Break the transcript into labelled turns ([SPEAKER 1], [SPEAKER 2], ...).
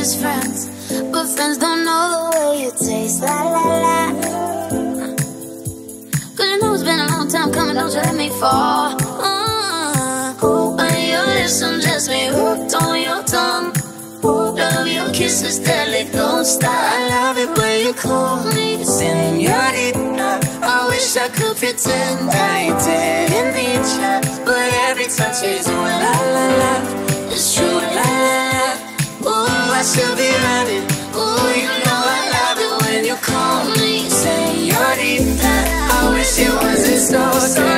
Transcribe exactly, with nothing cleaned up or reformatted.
[SPEAKER 1] best friends, but friends don't know the way you taste. La la la. Cause you know it's been a long time coming, don't you let me fall. uh, On your lips, undress me, hooked on your tongue. Love your kisses, deadly, don't stop. I love it when you call me señorita. I wish I could pretend I didn't need ya, but every touch is ooh la la la. It's true, la la la. Ooh, I should be running. Ooh, you know I love it when you call me señorita. I wish it wasn't so, so